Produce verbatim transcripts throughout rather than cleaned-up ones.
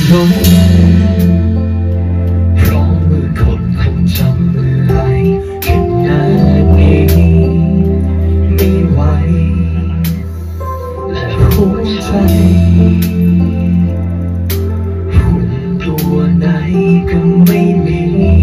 ร้อนเพราะเมื่อคนคงจำเมื่อไรขนาดนี้ไม่ไหวและหัวใจหุ่นตัวไหนก็ไม่มี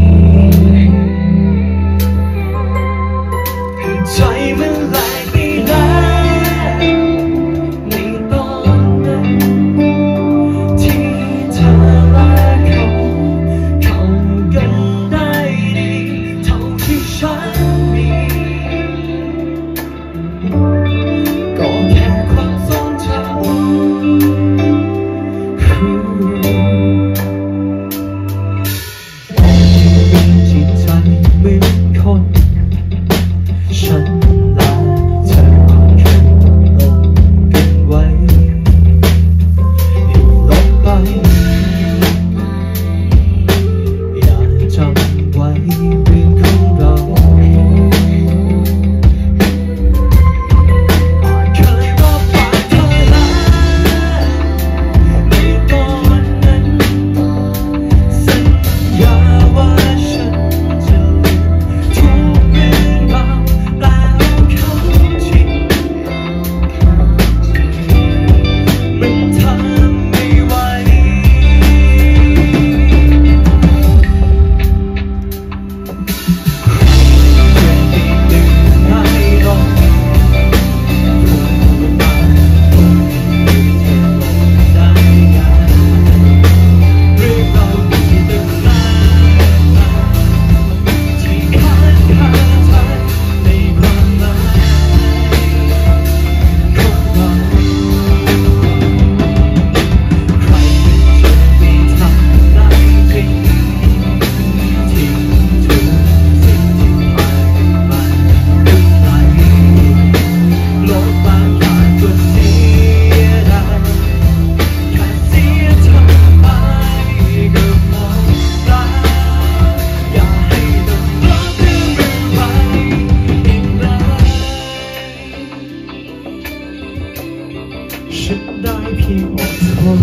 คือใจมันแหลกไปแล้วในตอนนั้นที่เธอและเขาเข้ากันได้ดีเท่าที่ฉันมีก็แค่ความทรงจำจิตใจเหมือนคนฉันและเธอคงลงกันไว้ให้ลบไปอย่าจำไว้เรื่องของเราเคยรับปากเธอแล้วในตอนนั้นสัญญาว่าฉันจะลืมทุกเรื่องราวแต่เขาจริงมันทำไม่ไหวฉันได้เพียงอดทน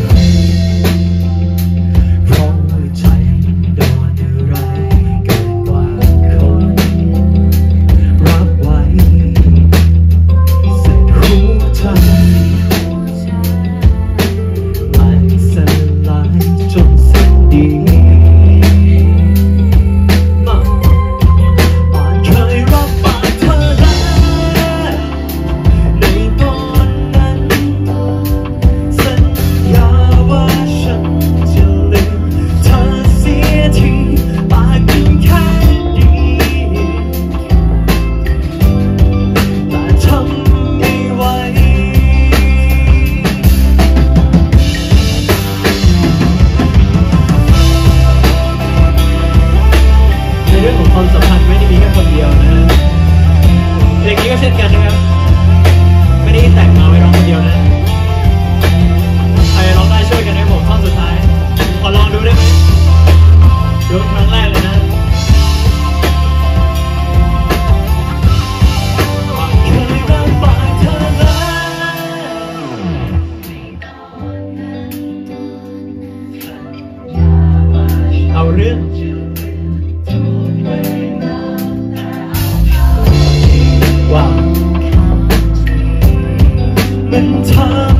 เพราะหัวใจโดนอะไรเกินกว่าคนรับไว้เส้นหัวใจมันสลายจนสิ้นดีเคยรับปากเธอแล้วในตอนนั้นสัญญาว่าฉันจะลืมเธอเสียทีปากกันแค่ดีแต่ทำไม่ไหวในเรื่องของความสัมพันธ์ไม่ได้มีแค่คนเดียวนะเพลงนี้ก็เช่นกันนะครับไม่ได้แต่งมาไว้ร้องคนเดียวนะใครร้องได้ช่วยกันให้ผมท่อนสุดท้ายขอลองดูได้ไหมดูครั้งแรกเลยนะเคยรับปากเธอแล้วเอาเรื่องว่ามันทำ